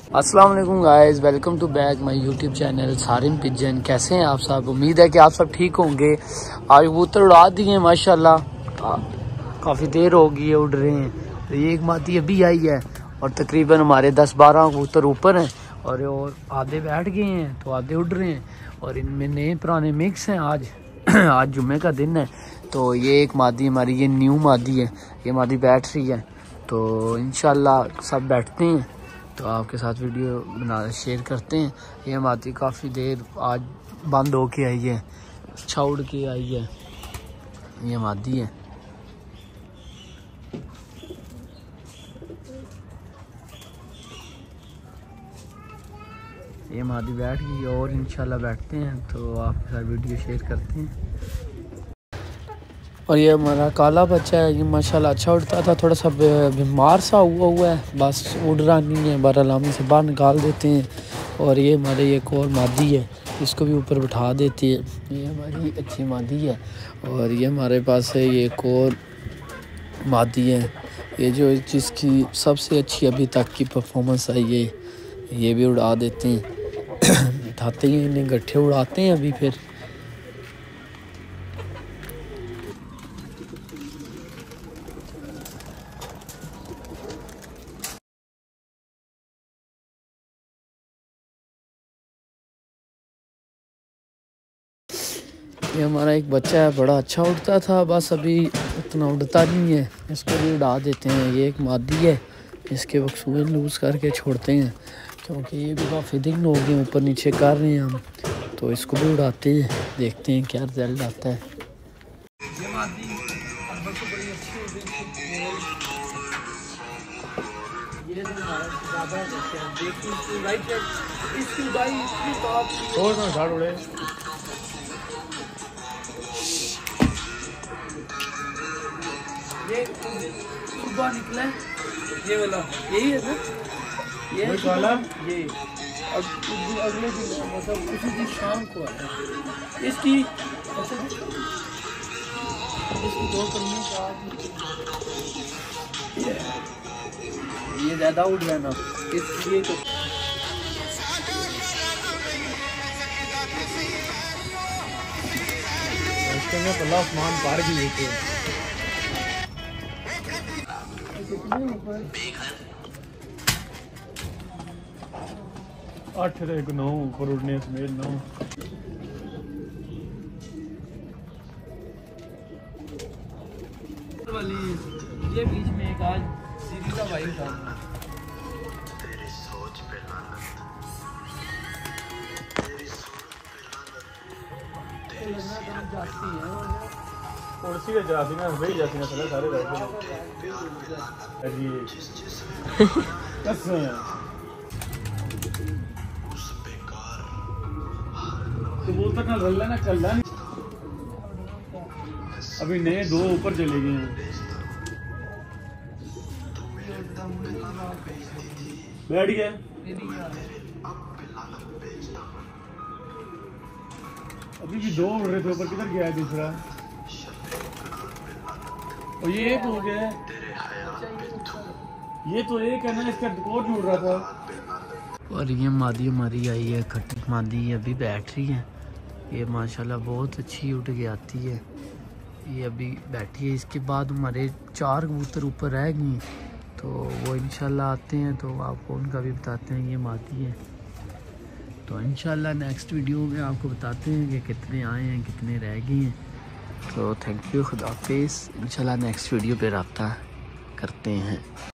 अस्सलाम वालेकुम guys, welcome to back my YouTube channel Sarim pigeon. कैसे हैं आप सब? उम्मीद है कि आप सब ठीक होंगे। आज कबूतर उड़ा दिए माशाल्लाह, काफ़ी देर हो गई है उड़ रहे हैं। तो ये एक मादी अभी आई है और तकरीबन हमारे 10-12 कबूतर ऊपर हैं और आधे बैठ गए हैं तो आधे उड़ रहे हैं और इनमें नए पुराने मिक्स हैं। आज आज जुम्मे का दिन है तो ये एक मादी हमारी, ये न्यू मादी है, ये मादी बैठ रही है। तो इंशाल्लाह सब बैठते हैं तो आपके साथ वीडियो बना शेयर करते हैं। ये मादी काफ़ी देर आज बंद हो के आई है, अच्छा उड़ के आई है। ये मादी है। ये मादी बैठ गई और इंशाल्लाह बैठते हैं तो आपके साथ वीडियो शेयर करते हैं। और ये हमारा काला बच्चा है, ये माशाल्लाह अच्छा उड़ता था, थोड़ा सा बीमार सा हुआ है, बस उड़ रहा नहीं है। बरलामी से बाहर निकाल देते हैं। और ये हमारे एक और मादी है, इसको भी ऊपर बिठा देती है। ये हमारी अच्छी मादी है। और ये हमारे पास है ये एक और मादी है, ये जो जिसकी सबसे अच्छी अभी तक की परफॉर्मेंस आई है। ये भी उड़ा देते हैं बिठाते हैं इन्हें, गट्ठे उड़ाते हैं अभी। फिर ये हमारा एक बच्चा है, बड़ा अच्छा उड़ता था, बस अभी उतना उड़ता नहीं है, इसको भी उड़ा देते हैं। ये एक मादी है, इसके वक्सूए लूज़ करके छोड़ते हैं क्योंकि ये भी काफ़ी दिन हो गए ऊपर नीचे कर रहे हैं हम। तो इसको भी उड़ाते हैं, देखते हैं क्या रिजल्ट आता है। ये सुबह निकला है, ये वाला यही है ना, ये वाला, ये अब अगले दिन मतलब उसी दिन शाम को आता है। इसकी दो करने का ये ज़्यादा उड़ रहा है ना, इसलिए तो पल्ला आसमान पार भी लेते हैं। 8 9 ऊपर उड़ने समेत 9। ये बीच में एक आज सीधी का भाई था। जाती है कुर्सी पे जाती ना, वही जाती ना, सारे बैठे तो बोलता कल रल्ला ना चल रहा नहीं, अभी नए 2 ऊपर चले गए हैं। बैठ गया अभी भी 2 उड़ रहे थे ऊपर, किधर गया है दूसरा? और ये एक हो गया, ये तो एक है ना, इसका और भी उड़ रहा था। और ये मादी हमारी आई है, खट्टी मादी अभी बैठ रही है। ये माशाल्लाह बहुत अच्छी उड़ के आती है, ये अभी बैठी है। इसके बाद हमारे 4 कबूतर ऊपर रह गई, तो वो इंशाल्लाह आते हैं तो आपको उनका भी बताते हैं। ये मादी है तो इंशाल्लाह नेक्स्ट वीडियो में आपको बताते हैं कि कितने आए हैं, कितने रह गए हैं। तो थैंक यू, खुदा हाफिज़। इंशाल्लाह नेक्स्ट वीडियो पे रब्ता करते हैं।